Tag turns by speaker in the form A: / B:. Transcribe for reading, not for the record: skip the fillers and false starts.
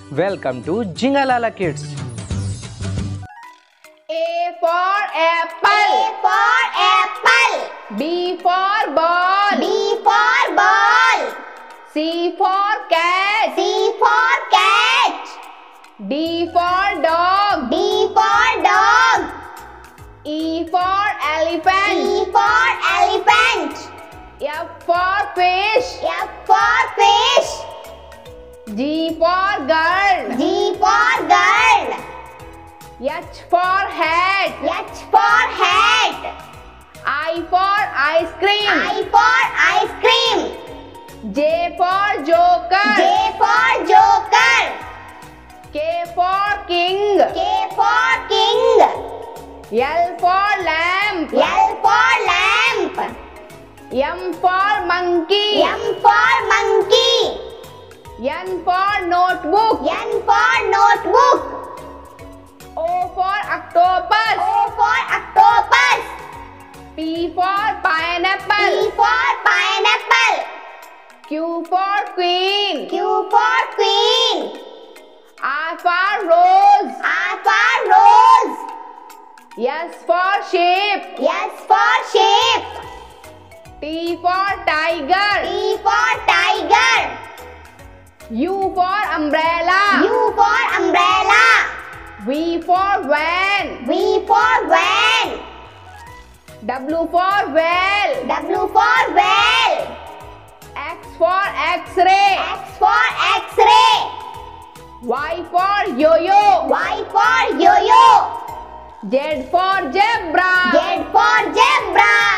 A: Welcome to JINGA LALA Kids.
B: A for apple.
C: A for apple.
B: B for ball.
C: B for ball.
B: C for cat.
C: C for cat.
B: D for dog.
C: D for dog.
B: E for elephant.
C: E for elephant.
B: F for fish.
C: F for fish.
B: G for girl.
C: G for girl.
B: H for hat.
C: H for hat.
B: I for ice cream.
C: I for ice cream.
B: J for joker.
C: J for joker.
B: K for king.
C: K for king.
B: L for lamp.
C: L for lamp.
B: M for monkey.
C: M for monkey.
B: N for notebook.
C: N for notebook.
B: O for octopus.
C: O for octopus.
B: P for pineapple.
C: P for pineapple.
B: Q for queen.
C: Q for queen.
B: R for rose.
C: R for rose.
B: S for sheep.
C: S for sheep.
B: T for tiger.
C: T for tiger.
B: U for umbrella.
C: U for umbrella.
B: V for van.
C: V for van.
B: W for whale.
C: W for whale.
B: X for x-ray.
C: X for x-ray.
B: Y for yo-yo.
C: Y for yo-yo.
B: Z for zebra.
C: Z for zebra.